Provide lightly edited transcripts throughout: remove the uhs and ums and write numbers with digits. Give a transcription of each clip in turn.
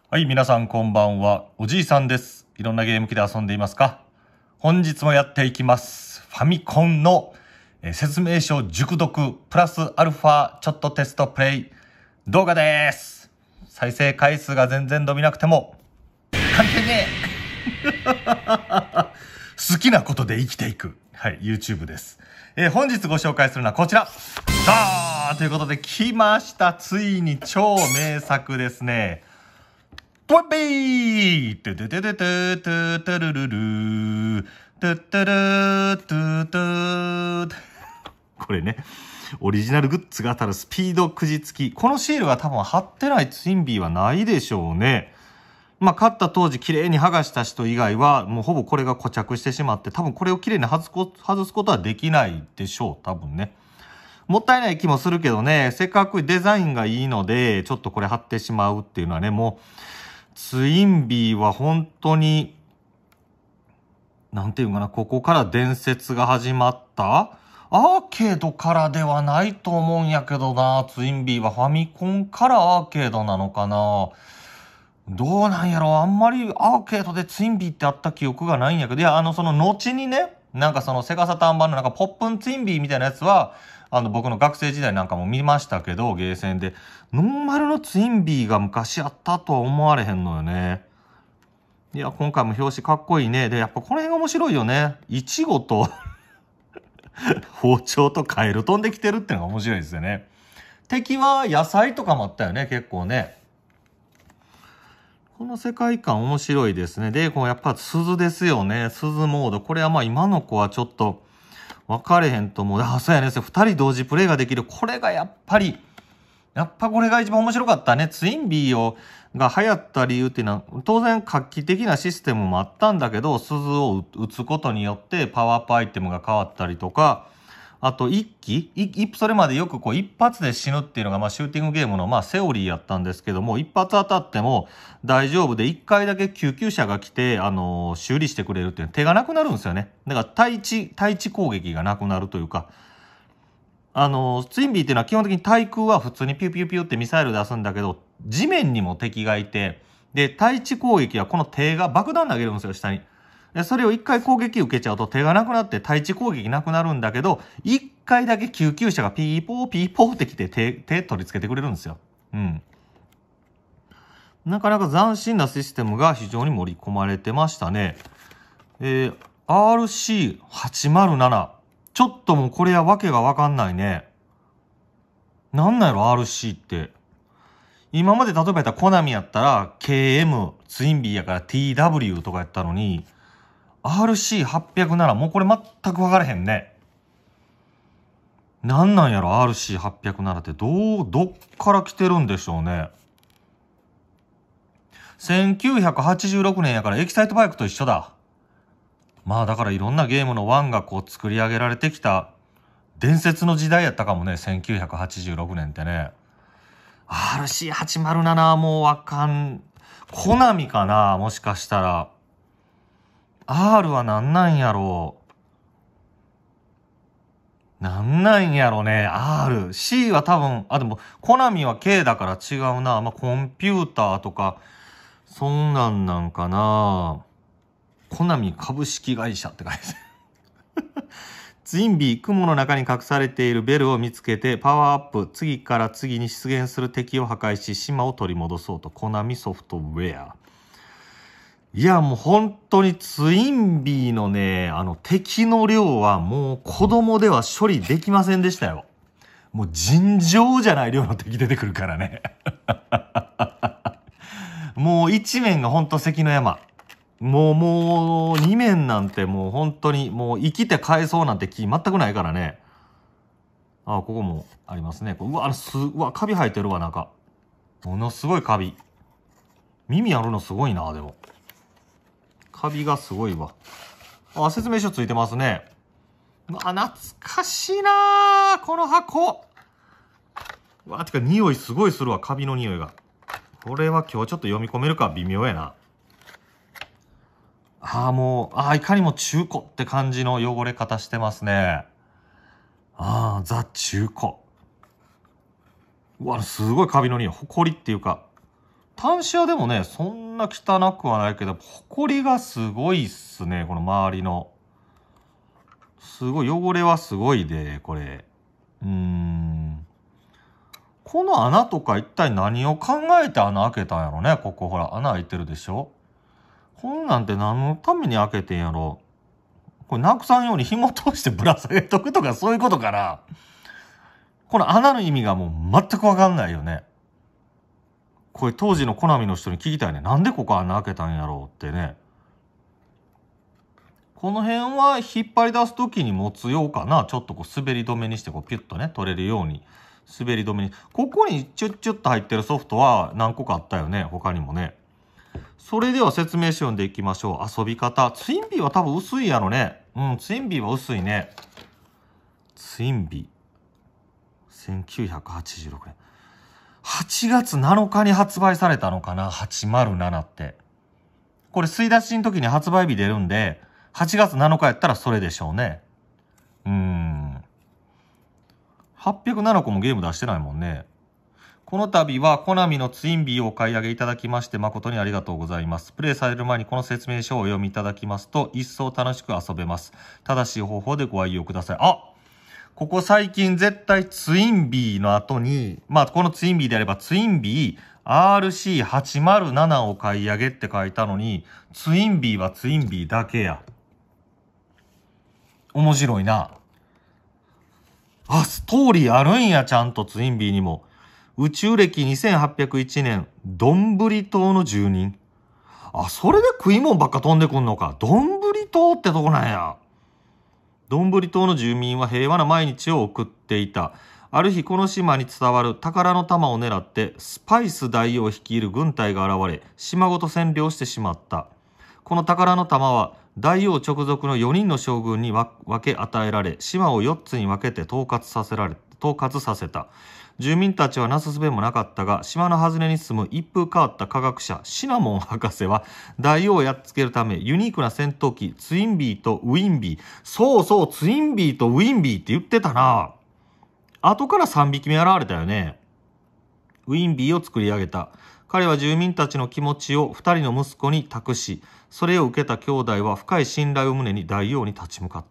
はい、皆さんこんばんは。おじいさんです。いろんなゲーム機で遊んでいますか？本日もやっていきます。ファミコンの説明書熟読プラスアルファちょっとテストプレイ動画です。再生回数が全然伸びなくても関係ねえ好きなことで生きていく。はい、YouTube です。本日ご紹介するのはこちら。ということで来ました。ついに超名作ですね。トゥビートゥトゥトゥトゥトゥトゥルルルートゥトゥルトゥトゥこれね、オリジナルグッズが当たるスピードくじ付き。このシールが多分貼ってないツインビーはないでしょうね。まあ買った当時綺麗に剥がした人以外はもうほぼこれが固着してしまって、多分これを綺麗に外すことはできないでしょう。多分ね。もったいない気もするけどね、せっかくデザインがいいので、ちょっとこれ貼ってしまうっていうのはね、もう、ツインビーは本当に、なんていうかな、ここから伝説が始まったアーケードからではないと思うんやけどな、ツインビーはファミコンからアーケードなのかな。どうなんやろ、あんまりアーケードでツインビーってあった記憶がないんやけど、いや、その後にね、なんかそのセガサターン版のなんかポップンツインビーみたいなやつは、僕の学生時代なんかも見ましたけど、ゲーセンで。ノーマルのツインビーが昔あったとは思われへんのよね。いや、今回も表紙かっこいいね。で、やっぱこの辺が面白いよね。イチゴと包丁とカエル飛んできてるってのが面白いですよね。敵は野菜とかもあったよね、結構ね。この世界観面白いですね。で、こうやっぱ鈴ですよね。鈴モード。これはまあ今の子はちょっと分かれへんと思う。そうやね。二人同時プレイができる。これがやっぱこれが一番面白かったね。ツインビーが流行った理由っていうのは、当然画期的なシステムもあったんだけど、鈴を撃つことによってパワーアップアイテムが変わったりとか、あとそれまでよくこう一発で死ぬっていうのがまあシューティングゲームのまあセオリーやったんですけども、一発当たっても大丈夫で一回だけ救急車が来て、修理してくれるっていう手がなくなるんですよね。だから対地攻撃がなくなるというか、ツインビーっていうのは基本的に対空は普通にピュピュピュってミサイル出すんだけど、地面にも敵がいて、で、対地攻撃はこの手が爆弾投げるんですよ、下に。で、それを一回攻撃受けちゃうと手がなくなって対地攻撃なくなるんだけど、一回だけ救急車がピーポーピーポーってきて手取り付けてくれるんですよ。うん。なかなか斬新なシステムが非常に盛り込まれてましたね。RC807。ちょっともうこれはわけがわかんないね。なんなんやろ RC って。今まで例えばやったらコナミやったら KM、ツインビーやから TW とかやったのに、RC807 もうこれ全く分からへんね。なんなんやろ RC807 ってどっから来てるんでしょうね。1986年やからエキサイトバイクと一緒だ。まあだからいろんなゲームの1がこう作り上げられてきた伝説の時代やったかもね、1986年ってね。RC807 はもうわかん、コナミかなもしかしたら。R はなんなんやろう。なんなんやろね。R。C は多分、でも、コナミは K だから違うな。まあ、コンピューターとか、そんなんかな。コナミ株式会社って書いてある。ツインビー、雲の中に隠されているベルを見つけてパワーアップ、次から次に出現する敵を破壊し、島を取り戻そうと。コナミソフトウェア。いや、もう本当にツインビーのね、敵の量はもう子供では処理できませんでしたよ。もう尋常じゃない量の敵出てくるからね。もう一面が本当関の山。もう二面なんてもう本当にもう生きて帰そうなんて気全くないからね。ここもありますね。うわ、カビ生えてるわ、なんか。ものすごいカビ。耳あるのすごいな、でも。カビがすごいわ。説明書ついてますね。懐かしいなこの箱。てか匂いすごいするわ、カビの匂いが。これは今日ちょっと読み込めるか微妙やな。もう、いかにも中古って感じの汚れ方してますね。ザ中古。すごいカビの匂い。ほこりっていうか、 端子はでもね、そんな汚くはないけど、埃がすごいっすね、この周りの。すごい、汚れはすごいで、これ。この穴とか一体何を考えて穴開けたんやろね、ここほら、穴開いてるでしょ。こんなんて何のために開けてんやろ。これなくさんように紐通してぶら下げとくとかそういうことかな。この穴の意味がもう全くわかんないよね。これ当時のコナミの人に聞きたいね。なんでここ穴開けたんやろうってね。この辺は引っ張り出すときに持つようかな。ちょっとこう滑り止めにしてこうピュッとね取れるように。滑り止めに。ここにチュッチュッと入ってるソフトは何個かあったよね。他にもね。それでは説明書読んでいきましょう。遊び方。ツインビーは多分薄いやろね。ツインビーは薄いね。ツインビー。1986年。8月7日に発売されたのかな ?807 って。これ吸い出しの時に発売日出るんで、8月7日やったらそれでしょうね。807個もゲーム出してないもんね。この度はコナミのツインビーをお買い上げいただきまして誠にありがとうございます。プレイされる前にこの説明書をお読みいただきますと一層楽しく遊べます。正しい方法でご愛用ください。ここ最近絶対ツインビーの後に、このツインビーであればツインビー RC807 を買い上げって書いたのに、ツインビーはツインビーだけや。面白いな。ストーリーあるんや、ちゃんとツインビーにも。宇宙歴2801年、どんぶり島の住人。それで食い物ばっか飛んでくんのか。どんぶり島ってとこなんや。どんぶり島の住民は平和な毎日を送っていた。ある日この島に伝わる宝の玉を狙ってスパイス大王率いる軍隊が現れ、島ごと占領してしまった。この宝の玉は大王直属の4人の将軍に分け与えられ、島を4つに分けて統括させた。住民たちはなすすべもなかったが、島の外れに住む一風変わった科学者シナモン博士は大王をやっつけるためユニークな戦闘機ツインビーとウィンビー、そうツインビーとウィンビーって言ってたな。後から3匹目現れたよね。ウィンビーを作り上げた。彼は住民たちの気持ちを2人の息子に託し、それを受けた兄弟は深い信頼を胸に大王に立ち向かった。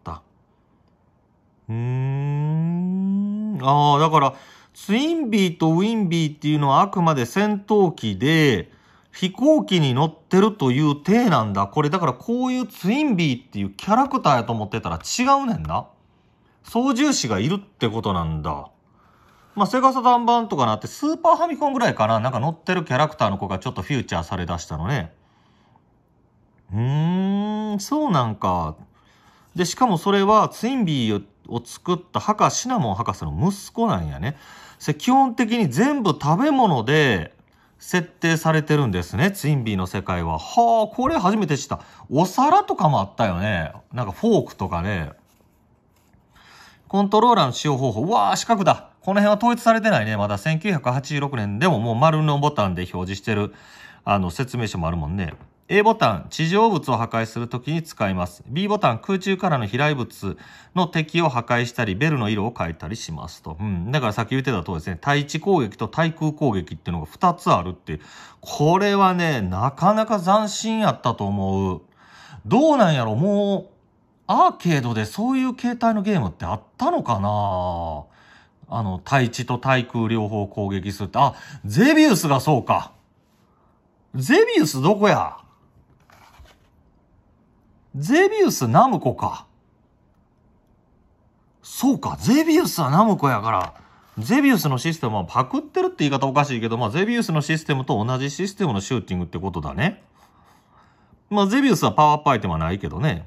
だからツインビーとウィンビーっていうのはあくまで戦闘機で飛行機に乗ってるという体なんだ。これだからこういうツインビーっていうキャラクターやと思ってたら違うねんな。操縦士がいるってことなんだ。セガサターン版とかなってスーパーファミコンぐらいかな。なんか乗ってるキャラクターの子がちょっとフューチャーされだしたのね。そうなんか。で、しかもそれはツインビーを作ったシナモン博士の息子なんやね。基本的に全部食べ物で設定されてるんですね。ツインビーの世界は。これ初めて知った。お皿とかもあったよね。なんかフォークとかね。コントローラーの使用方法。四角だ。この辺は統一されてないね。まだ1986年でももう丸のボタンで表示してる説明書もあるもんね。A ボタン、地上物を破壊するときに使います。B ボタン、空中からの飛来物の敵を破壊したり、ベルの色を変えたりしますと。だからさっき言ってた通りですね、対地攻撃と対空攻撃っていうのが2つあるって。これはね、なかなか斬新やったと思う。どうなんやろ、もう、アーケードでそういう形態のゲームってあったのかな。対地と対空両方攻撃するって。ゼビウスがそうか。ゼビウスどこや。ゼビウスナムコか。そうか、ゼビウスはナムコやから、ゼビウスのシステムはパクってるって言い方おかしいけど、ゼビウスのシステムと同じシステムのシューティングってことだね。ゼビウスはパワーアップアイテムはないけどね。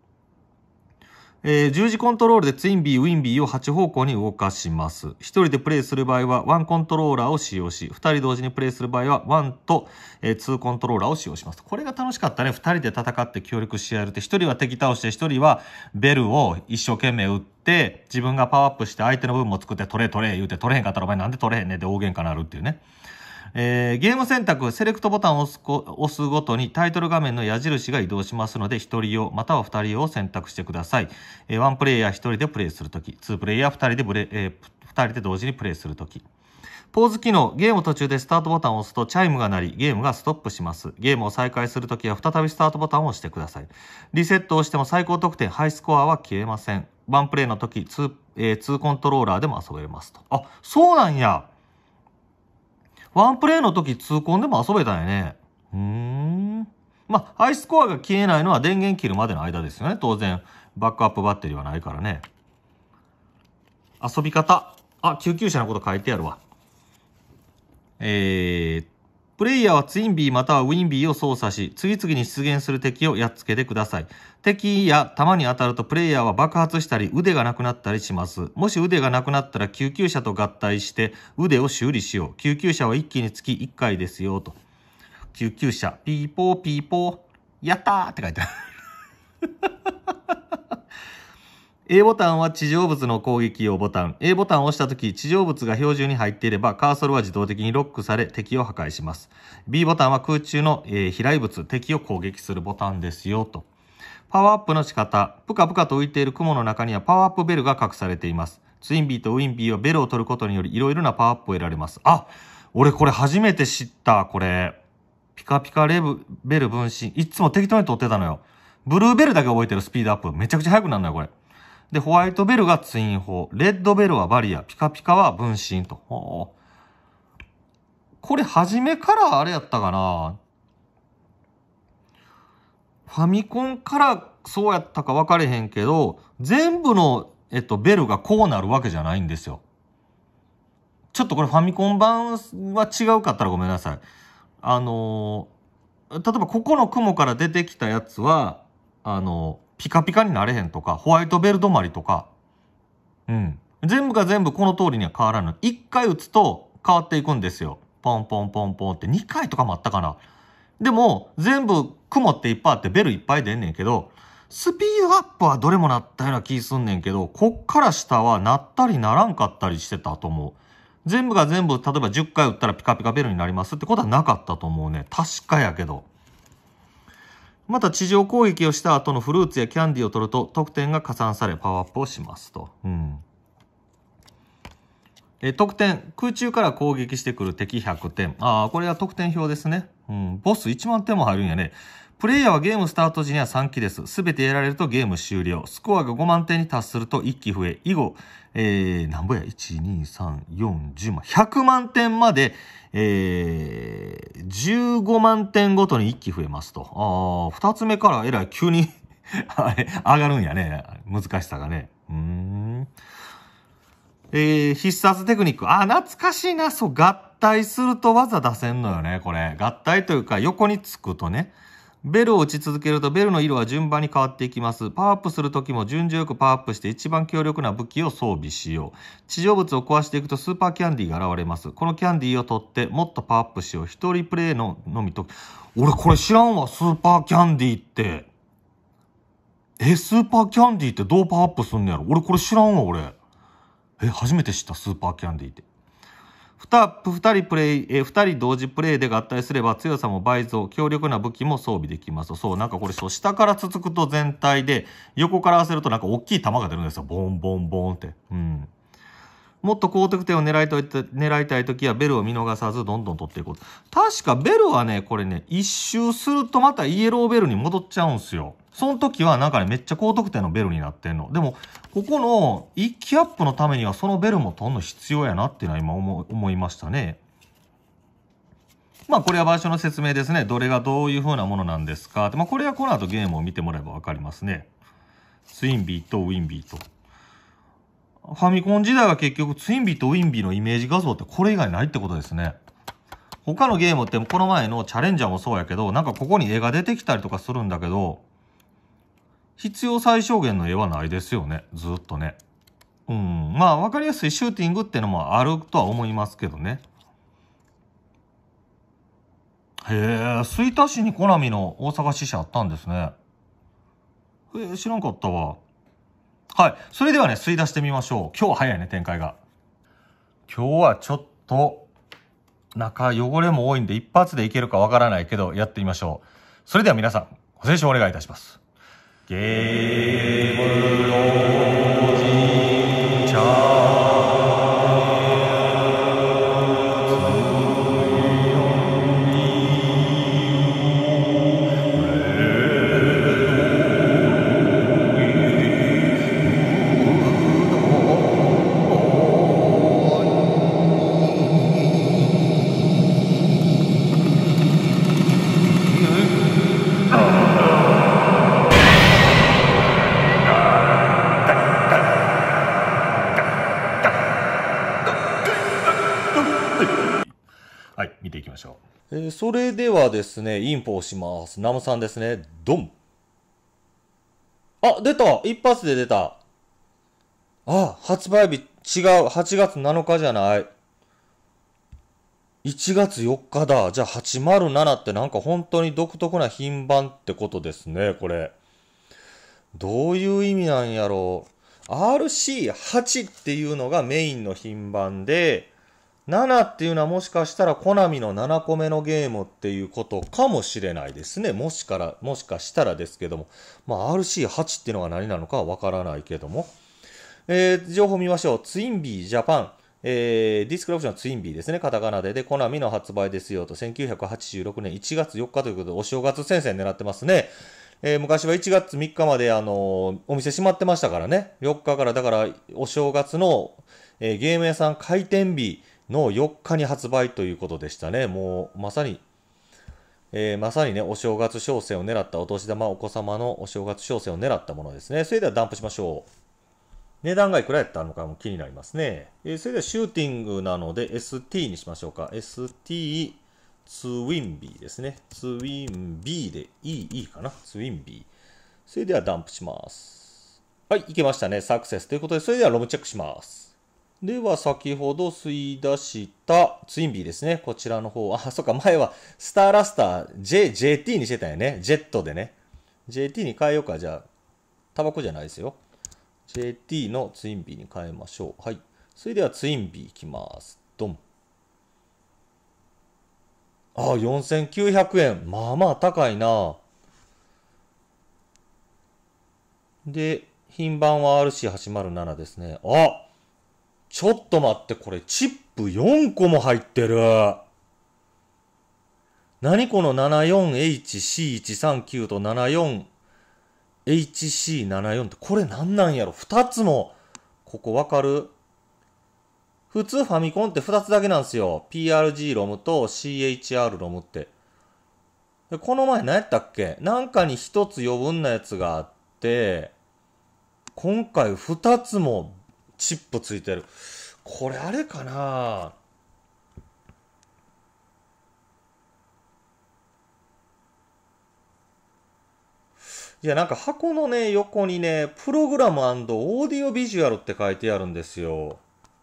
十字コントロールでツインビー、ウィンビーを8方向に動かします。1人でプレイする場合は1コントローラーを使用し、2人同時にプレイする場合は1と2コントローラーを使用します。これが楽しかったね。2人で戦って協力し合えるって、1人は敵倒して、1人はベルを一生懸命打って、自分がパワーアップして相手の分も作って取れ言うて、取れへんかったらお前なんで取れへんねんって大喧嘩なるっていうね。ゲーム選択、セレクトボタンを押すごとにタイトル画面の矢印が移動しますので、1人用または2人用を選択してください。1プレイヤー1人でプレイするとき、2プレイヤー2人で同時にプレイするとき。 ポーズ機能、ゲーム途中でスタートボタンを押すとチャイムが鳴り、ゲームがストップします。ゲームを再開するときは再びスタートボタンを押してください。リセットをしても最高得点、ハイスコアは消えません。ワンプレイのとき、2コントローラーでも遊べますと。あ、そうなんや。ワンプレイのとき2コンでも遊べたんやね。まあ、ハイスコアが消えないのは電源切るまでの間ですよね。当然、バックアップバッテリーはないからね。遊び方。あ、救急車のこと書いてあるわ。プレイヤーはツインビーまたはウィンビーを操作し、次々に出現する敵をやっつけてください。敵や弾に当たるとプレイヤーは爆発したり腕がなくなったりします。もし腕がなくなったら救急車と合体して腕を修理しよう。救急車は1機につき1回ですよと。救急車、ピーポーピーポー、やったーって書いてある。A ボタンは地上物の攻撃用ボタン。A ボタンを押したとき、地上物が標準に入っていれば、カーソルは自動的にロックされ、敵を破壊します。B ボタンは空中の、飛来物、敵を攻撃するボタンですよ、と。パワーアップの仕方。ぷかぷかと浮いている雲の中にはパワーアップベルが隠されています。ツインビーとウィンビーはベルを取ることにより、いろいろなパワーアップを得られます。あ、俺これ初めて知った、これ。ピカピカベル分身。いつも適当に取ってたのよ。ブルーベルだけ覚えてるスピードアップ。めちゃくちゃ速くなるのよ、これ。で、ホワイトベルがツイン砲。レッドベルはバリア。ピカピカは分身と。これ初めからあれやったかな。ファミコンからそうやったか分かれへんけど、全部の、ベルがこうなるわけじゃないんですよ。ちょっとこれファミコン版は違うかったらごめんなさい。例えばここの雲から出てきたやつは、ピカピカになれへんとか、ホワイトベル止まりとか、全部が全部この通りには変わらない。1回打つと変わっていくんですよ。ポンポンポンポンって2回とかもあったかな。でも、全部雲っていっぱいあってベルいっぱい出んねんけど、スピードアップはどれもなったような気すんねんけど、こっから下はなったりならんかったりしてたと思う。全部が全部、例えば10回打ったらピカピカベルになりますってことはなかったと思うね。確かやけど。また地上攻撃をした後のフルーツやキャンディーを取ると得点が加算されパワーアップをしますと。得点。空中から攻撃してくる敵100点。これは得点表ですね。ボス1万点も入るんやね。プレイヤーはゲームスタート時には3機です。すべてやられるとゲーム終了。スコアが5万点に達すると1機増え。以後、なんぼや ?1、2、3、4、10万。100万点まで、15万点ごとに1機増えますと。2つ目からえらい急にあれ、上がるんやね。難しさがね。必殺テクニック。懐かしいな。そう、合体すると技出せんのよね、これ。合体というか、横につくとね。ベルを打ち続けるとベルの色は順番に変わっていきます。パワーアップするときも順序よくパワーアップして一番強力な武器を装備しよう。地上物を壊していくとスーパーキャンディーが現れます。このキャンディーを取ってもっとパワーアップしよう。一人プレイのみと。俺これ知らんわ、スーパーキャンディーって。スーパーキャンディーってどうパワーアップすんのやろ。俺これ知らんわ、俺。初めて知った、スーパーキャンディーって。2人同時プレイで合体すれば強さも倍増、強力な武器も装備できます。そう、なんかこれそう、下から続くと全体で、横から合わせるとなんか大きい弾が出るんですよ。ボンボンボンって。もっと高得点を狙いたいときはベルを見逃さずどんどん取っていこう。確かベルはね、これね、一周するとまたイエローベルに戻っちゃうんすよ。その時はなんかね、めっちゃ高得点のベルになってんの。でも、ここの一気アップのためにはそのベルも取んの必要やなっていうのは今思いましたね。まあこれは場所の説明ですね。どれがどういう風なものなんですかって。まあこれはこの後ゲームを見てもらえばわかりますね。ツインビーとウィンビーと。ファミコン時代は結局ツインビーとウィンビーのイメージ画像ってこれ以外ないってことですね。他のゲームってこの前のチャレンジャーもそうやけど、なんかここに絵が出てきたりとかするんだけど、必要最小限の絵はないですよね。ずっとね。まあ、わかりやすいシューティングってのもあるとは思いますけどね。吹田市にコナミの大阪支社あったんですね。知らんかったわ。はい。それではね、吸い出してみましょう。今日は早いね、展開が。今日はちょっと、中汚れも多いんで一発でいけるかわからないけど、やってみましょう。それでは皆さん、ご清聴お願いいたします。ゲームのおじいちゃん。 それではですね、インポをします。ナムさんですね。ドン。あ、出た！一発で出た。あ、発売日違う。8月7日じゃない。1月4日だ。じゃあ807ってなんか本当に独特な品番ってことですね、これ。どういう意味なんやろう。RC8 っていうのがメインの品番で、7っていうのはもしかしたらコナミの7個目のゲームっていうことかもしれないですね。もしかしたらですけども。まあ RC8 っていうのが何なのかはわからないけども。情報見ましょう。ツインビージャパン。ディスクリプションはツインビーですね。カタカナで。コナミの発売ですよと。1986年1月4日ということで、お正月戦線狙ってますね。昔は1月3日までお店閉まってましたからね。4日からだからお正月の、ゲーム屋さん開店日の4日に発売ということでしたね。もうまさにね、お正月商戦を狙ったお年玉、お子様のお正月商戦を狙ったものですね。それではダンプしましょう。値段がいくらやったのかも気になりますね。それではシューティングなので ST にしましょうか。ST ツインビーですね。ツインビーでいいかな。ツインビー。それではダンプします。はい、いけましたね。サクセスということで、それではロムチェックします。では、先ほど吸い出したツインビーですね。こちらの方。そっか、前はスターラスター JT にしてたよね。ジェットでね。JT に変えようか。じゃあ、タバコじゃないですよ。JT のツインビーに変えましょう。はい。それではツインビーいきます。ドン。4900円。まあまあ高いな。で、品番は RC807 ですね。ちょっと待って、これチップ4個も入ってる。何この 74HC139 と 74HC74 って、これ何なんやろ ?2 つも、ここわかる？普通ファミコンって2つだけなんですよ。PRG ロムと CHR ロムって。でこの前何やったっけ？なんかに1つ余分なやつがあって、今回2つもチップついてる。これあれかないや、なんか箱のね、横にね、プログラム&オーディオビジュアルって書いてあるんですよ。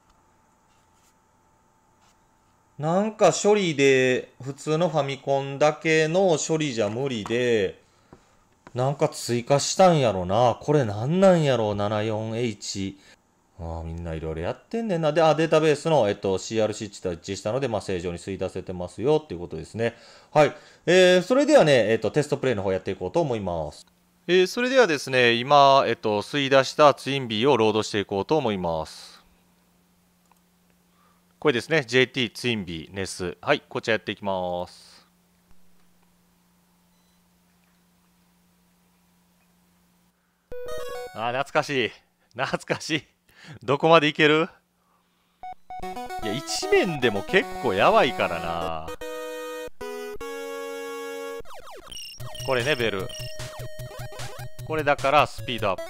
なんか処理で、普通のファミコンだけの処理じゃ無理で、なんか追加したんやろな。これなんなんやろ 74H。みんないろいろやってんねんな。で、データベースの、CRC 値と一致したので、正常に吸い出せてますよっていうことですね。はい。それではね、テストプレイの方やっていこうと思います。それではですね、今、吸い出したツインビーをロードしていこうと思います。これですね、JT ツインビー NES。はい、こちらやっていきます。懐かしい。懐かしい。どこまでいける？いや、一面でも結構やばいからな。これね、ベル。これだからスピードアップ。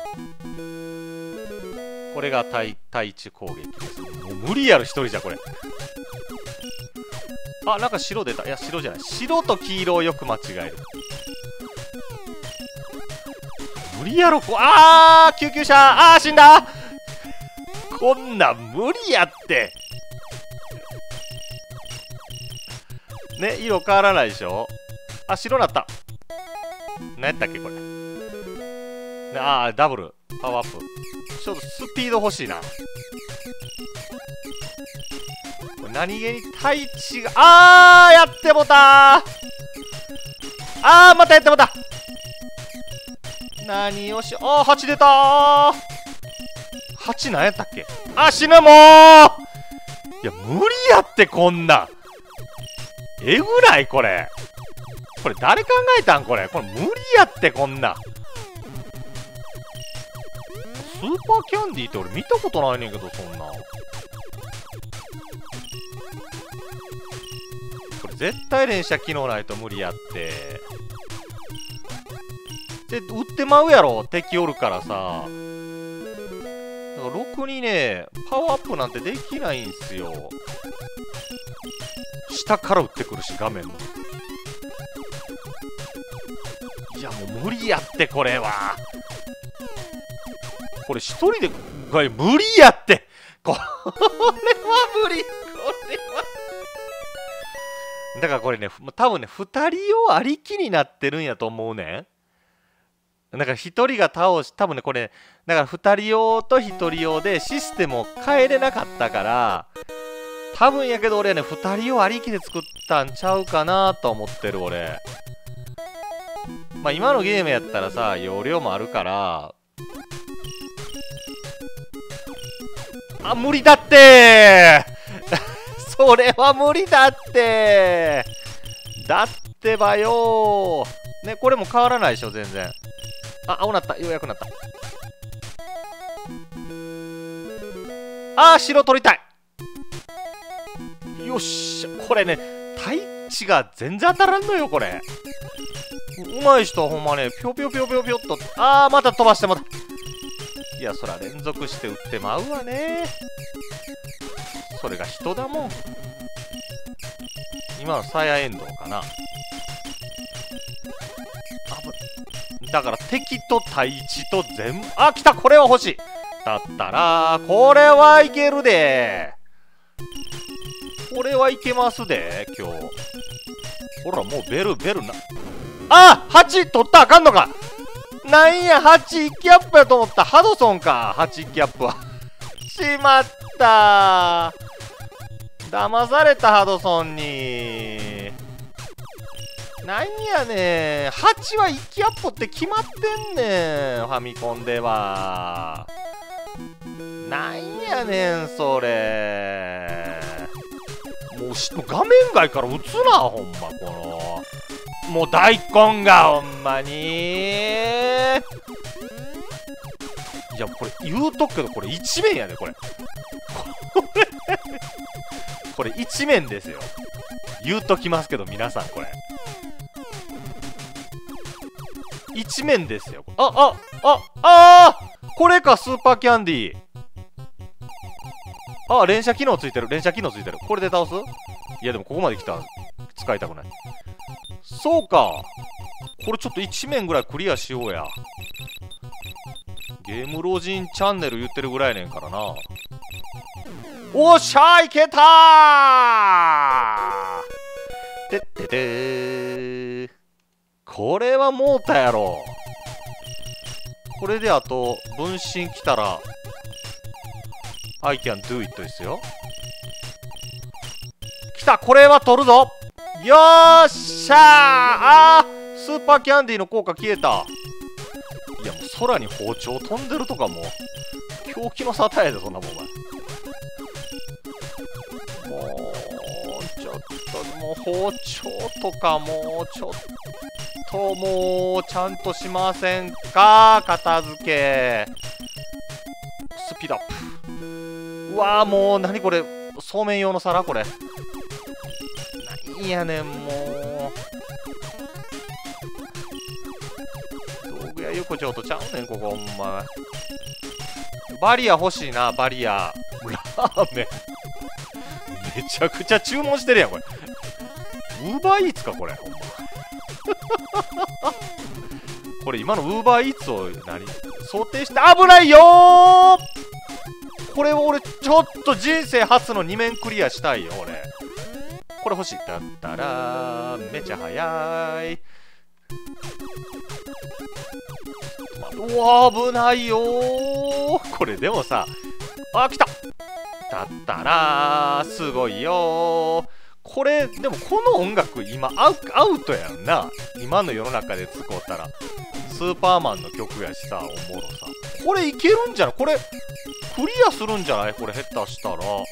これが対地攻撃ですね。もう無理やろ、一人じゃこれ。なんか白出た。いや、白じゃない。白と黄色をよく間違える。無理やろ、救急車死んだこんなん無理やって。ね、色変わらないでしょ。白なった。何やったっけこれ。ダブル。パワーアップ。ちょっとスピード欲しいな。これ何気に対地が、やってもたー。またやってもた。何をし、8出たー。8何やったっけ？死ぬもー。いや、無理やって、こんなん。えぐないこれ。これ誰考えたんこれ。これ無理やって、こんなん。スーパーキャンディーって俺見たことないねんけど、そんな。これ絶対連射機能ないと無理やって。で、撃ってまうやろ、敵おるからさ。だからろくにね、パワーアップなんてできないんすよ。 下から打ってくるし、画面も。いやもう無理やって、これは。これ一人で、これ無理やって。これは無理。これは。だからこれね、多分ね、2人用ありきになってるんやと思うねん。だから1人が倒し、多分ね、これ、だから2人用と1人用でシステムを変えれなかったから、多分やけど俺はね、2人用ありきで作ったんちゃうかなと思ってる、俺。まあ今のゲームやったらさ、容量もあるから、あ、無理だってーそれは無理だってーだってばよーね、これも変わらないでしょ、全然。あ、青なった。ようやくなった。あー、白取りたい。よっしゃ。これね、タイチが全然当たらんのよ、これ。うまい人はほんまね、ぴょぴょぴょぴょぴょっと。あー、また飛ばしてもた。いや、そら連続して打ってまうわね。それが人だもん。今のサヤエンドウかな。だから敵と対地と全部、あ、来た、これは欲しい。だったら、これはいけるで。これはいけますで、今日。ほら、もうベルな。あ、8取ったらあかんのか。なんや、8キャップやと思った。ハドソンか、8キャップは。しまったー。騙された、ハドソンに。なんやねん。8は1キャップって決まってんねん。ファミコンでは。なんやねん、それ。もう画面外から打つな、ほんま、この。もう大根が、ほんまに。いや、これ言うとくけど、これ一面やで、これ。これ一面ですよ。言うときますけど、皆さん、これ。一面ですよ。これか、スーパーキャンディー。あ、連射機能ついてる。連射機能ついてる。これで倒す？いや、でもここまで来たら使いたくない。そうか。これちょっと一面ぐらいクリアしようや。ゲーム老人チャンネル言ってるぐらいねんからな。おっしゃー、いけたー。てっててー。これはもうたやろ。これであと分身来たら I can do it ですよ。来た、これは取るぞ。よーっしゃー。あー、スーパーキャンディーの効果消えた。いや、もう空に包丁飛んでるとかもう狂気の沙汰やで、そんなもん。もうちょっと、もう包丁とかもうちょっと、もうちゃんとしませんか、片付け。スピードアップ。うわー、もう何これ、そうめん用の皿、これなんやねん、もう道具屋横丁とちゃうねん、ここほんま。バリア欲しいな、バリア。ラーメンめちゃくちゃ注文してるやん、これ。ウーバーイーツか、これ、ほんま。これ今のウーバーイーツを想定して危ないよー。これを俺ちょっと人生初の2面クリアしたいよ、俺。これ欲しい。だったらめちゃ早い。うわ危ないよー。これでもさ、あ、来た。だったらすごいよー。これでもこの音楽今アウトやんな。今の世の中で使うたらスーパーマンの曲やしさ、おもろさ。これいけるんじゃない？これクリアするんじゃない？これ下手したら。こ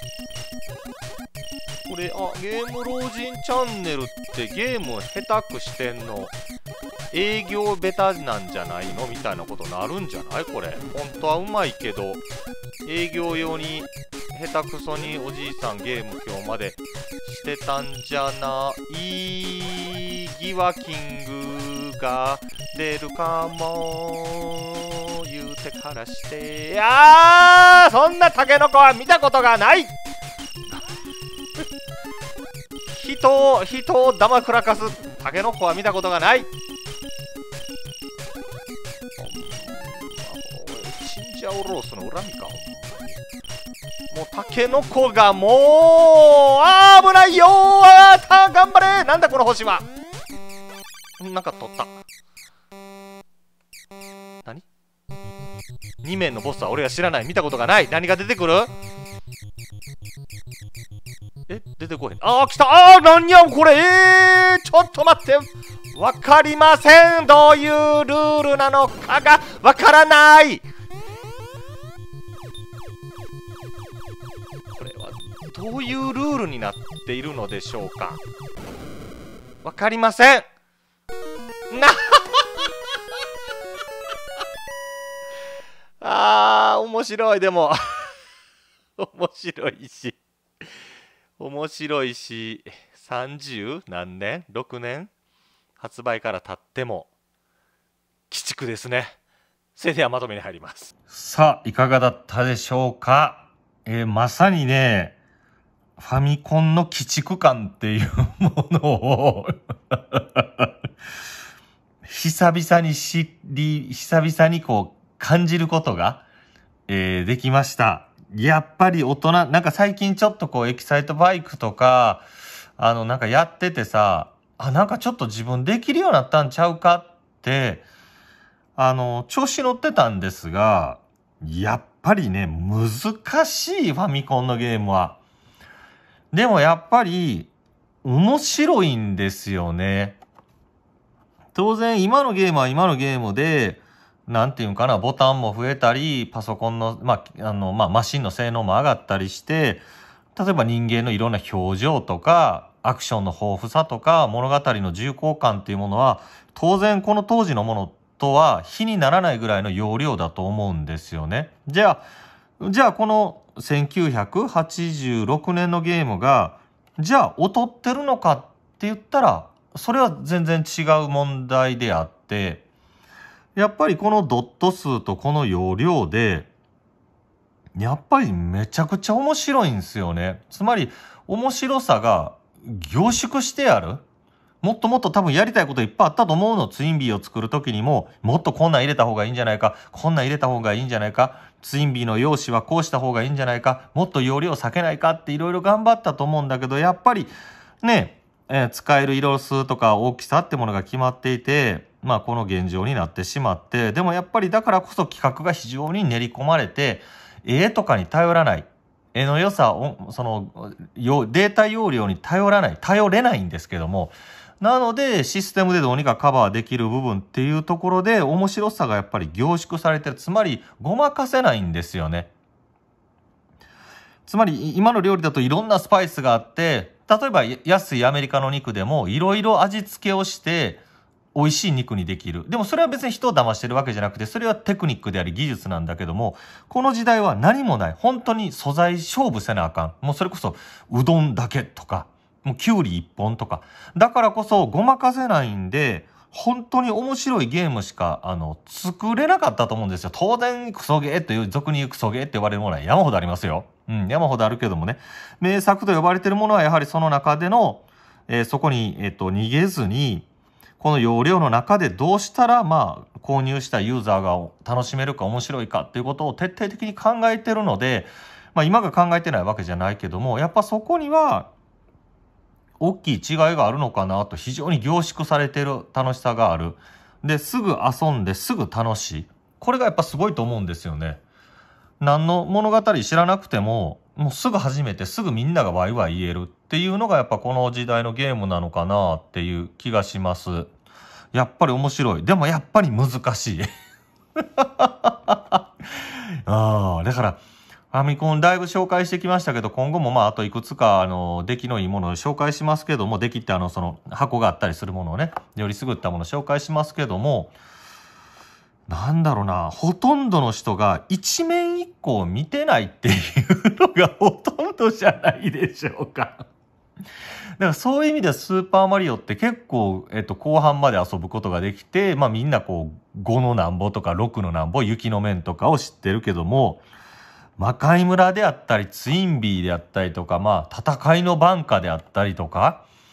れ、ゲーム老人チャンネルってゲーム下手くしてんの営業ベタなんじゃないのみたいなことなるんじゃない？これ本当はうまいけど営業用に下手くそにおじいさんゲーム今日までしてたんじゃない？ギワキングが出るかも言うてからして、そんなタケノコは見たことがない。 人をだまくらかすタケノコは見たことがない。チンジャオロースの恨みか。もうタケノコがもう危ないよー。頑張れ。なんだこの星は。なんか取った。何 ?2 面のボスは俺が知らない。見たことがない。何が出てくる？出てこへん。来た。なんやこれ。ちょっと待って。わかりません。どういうルールなのかがわからない。これはどういうルールになっているのでしょうか。わかりません。面白い。でも面白いし30何年6年発売から経っても鬼畜ですね。それではまとめに入ります。 さあ、いかがだったでしょうか。まさにね、ファミコンの鬼畜感っていうものを久々にこう感じることが、できました。やっぱり大人、なんか最近ちょっとこうエキサイトバイクとか、なんかやっててさ、なんかちょっと自分できるようになったんちゃうかって、調子乗ってたんですが、やっぱりね、難しいファミコンのゲームは。でもやっぱり、面白いんですよね。当然、今のゲームは今のゲームで、なんていうんかな、ボタンも増えたり、パソコンの、マシンの性能も上がったりして、例えば人間のいろんな表情とか、アクションの豊富さとか、物語の重厚感っていうものは、当然この当時のものとは比にならないぐらいの容量だと思うんですよね。じゃあこの1986年のゲームが、じゃあ劣ってるのかって言ったら、それは全然違う問題であって、やっぱりこのドット数とこの容量で、やっぱりめちゃくちゃ面白いんですよね。つまり面白さが凝縮してある。もっともっと多分やりたいこといっぱいあったと思うの。ツインビーを作る時にも、もっとこんなん入れた方がいいんじゃないか、こんなん入れた方がいいんじゃないか、ツインビーの用紙はこうした方がいいんじゃないか、もっと容量避けないかっていろいろ頑張ったと思うんだけど、やっぱりね、使える色数とか大きさってものが決まっていて、この現状になってしまって、でもやっぱりだからこそ企画が非常に練り込まれて、絵とかに頼らない、絵の良さを、データ容量に頼れないんですけども、なのでシステムでどうにかカバーできる部分っていうところで面白さがやっぱり凝縮されてる。つまりごまかせないんですよね。つまり今の料理だといろんなスパイスがあって、例えば安いアメリカの肉でもいろいろ味付けをして美味しい肉にできる。でもそれは別に人を騙してるわけじゃなくて、それはテクニックであり技術なんだけども、この時代は何もない。本当に素材勝負せなあかん。もうそれこそうどんだけとか、もうきゅうり一本とか。だからこそごまかせないんで、本当に面白いゲームしか、作れなかったと思うんですよ。当然、クソゲーという、俗に言うクソゲーって呼ばれるものは山ほどありますよ。山ほどあるけどもね。名作と呼ばれてるものはやはりその中での、そこに、逃げずに、この容量の中でどうしたら、購入したユーザーが楽しめるか面白いかっていうことを徹底的に考えてるので、今が考えてないわけじゃないけども、やっぱそこには、大きい違いがあるのかなと、非常に凝縮されてる楽しさがある。で、すぐ遊んですぐ楽しい。これがやっぱすごいと思うんですよね。何の物語知らなくても、もうすぐ始めてすぐみんながワイワイ言えるっていうのがやっぱこの時代のゲームなのかなっていう気がします。やっぱり面白い。でもやっぱり難しい。だから、ファミコンだいぶ紹介してきましたけど、今後もあといくつか、出来のいいものを紹介しますけども、出来ってその箱があったりするものをね、より優ったものを紹介しますけども、なんだろうな、ほとんどの人が一面一個を見てないっていうのがほとんどじゃないでしょうか。だからそういう意味ではスーパーマリオって結構、後半まで遊ぶことができて、みんなこう、5のなんぼとか6のなんぼ、雪の面とかを知ってるけども、魔界村であったり、ツインビーであったりとか、戦いのバンカであったりとか、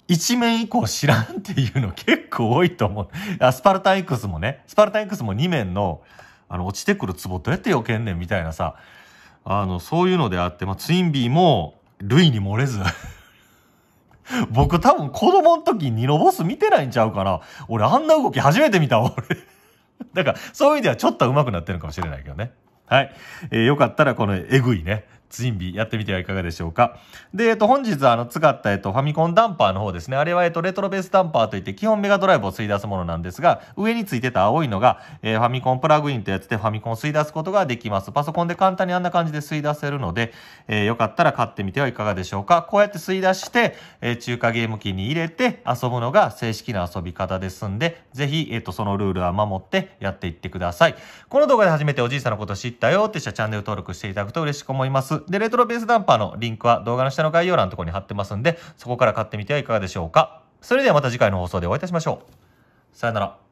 1面以降知らんっていうの結構多いと思う。スパルタン X もね、スパルタン X も2面の、落ちてくる壺どうやって避けんねんみたいなさ、そういうのであって、ツインビーも、類に漏れず。僕多分子供の時ニノボス見てないんちゃうかな。俺あんな動き初めて見たわ、俺。だから、そういう意味ではちょっと上手くなってるかもしれないけどね。はい。よかったらこのエグいね、ツインビーやってみてはいかがでしょうか。で、本日使った、ファミコンダンパーの方ですね。あれはレトロベースダンパーといって基本メガドライブを吸い出すものなんですが、上についてた青いのが、ファミコンプラグインとやつでファミコンを吸い出すことができます。パソコンで簡単にあんな感じで吸い出せるので、よかったら買ってみてはいかがでしょうか。こうやって吸い出して、中華ゲーム機に入れて遊ぶのが正式な遊び方ですんで、ぜひ、そのルールは守ってやっていってください。この動画で初めておじいさんのこと知ったよって人はチャンネル登録していただくと嬉しく思います。で、レトロベースダンパーのリンクは動画の下の概要欄のところに貼ってますんで、そこから買ってみてはいかがでしょうか。それではまた次回の放送でお会いいたしましょう。さよなら。